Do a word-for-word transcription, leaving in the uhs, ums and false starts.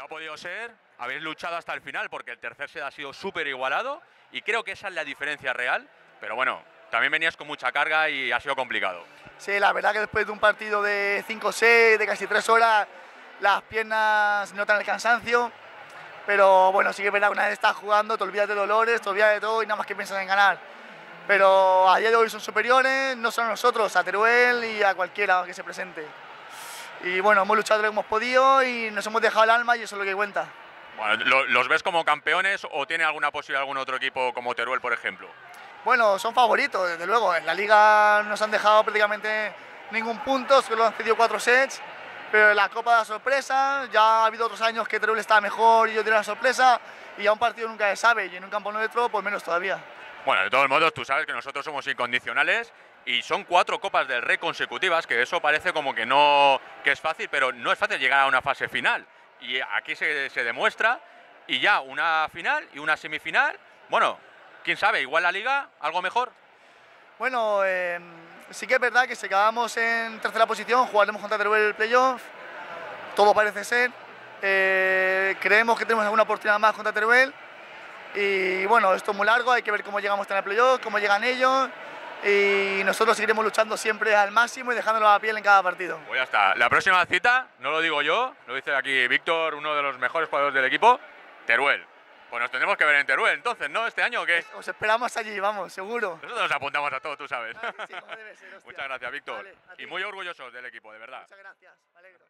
podido ser, habéis luchado hasta el final porque el tercer set ha sido súper igualado y creo que esa es la diferencia real, pero bueno, también venías con mucha carga y ha sido complicado. Sí, la verdad que después de un partido de cinco seis, de casi tres horas, las piernas notan el cansancio, pero bueno, sí que es verdad que una vez estás jugando, te olvidas de dolores, te olvidas de todo y nada más que piensas en ganar. Pero a día de hoy son superiores, no solo a nosotros, a Teruel y a cualquiera que se presente. Y bueno, hemos luchado lo que hemos podido y nos hemos dejado el alma y eso es lo que cuenta. Bueno, ¿lo- ¿los ves como campeones o tiene alguna posibilidad algún otro equipo como Teruel, por ejemplo? Bueno, son favoritos, desde luego. En la liga no nos han dejado prácticamente ningún punto, solo han cedido cuatro sets, pero en la Copa da sorpresa. Ya ha habido otros años que Teruel estaba mejor y yo tenía una sorpresa, y a un partido nunca se sabe, y en un campo nuestro, pues menos todavía. Bueno, de todos modos, tú sabes que nosotros somos incondicionales y son cuatro Copas del Rey consecutivas, que eso parece como que no que es fácil, pero no es fácil llegar a una fase final. Y aquí se, se demuestra, y ya una final y una semifinal, bueno, quién sabe, igual la Liga, algo mejor. Bueno, eh, sí que es verdad que si quedamos en tercera posición, jugaremos contra Teruel el playoff, todo parece ser. Eh, creemos que tenemos alguna oportunidad más contra Teruel. Y bueno, esto es muy largo, hay que ver cómo llegamos hasta el playoff, cómo llegan ellos, y nosotros seguiremos luchando siempre al máximo y dejándolo a la piel en cada partido. Pues ya está. La próxima cita, no lo digo yo, lo dice aquí Víctor, uno de los mejores jugadores del equipo, Teruel. Pues nos tendremos que ver en Teruel entonces, ¿no? ¿Este año o qué? Os esperamos allí, vamos, seguro. Nosotros nos apuntamos a todo, tú sabes. Claro que sí, como debe ser, hostia. Muchas gracias, Víctor. Vale, a ti. Y muy orgullosos del equipo, de verdad. Muchas gracias, me alegro.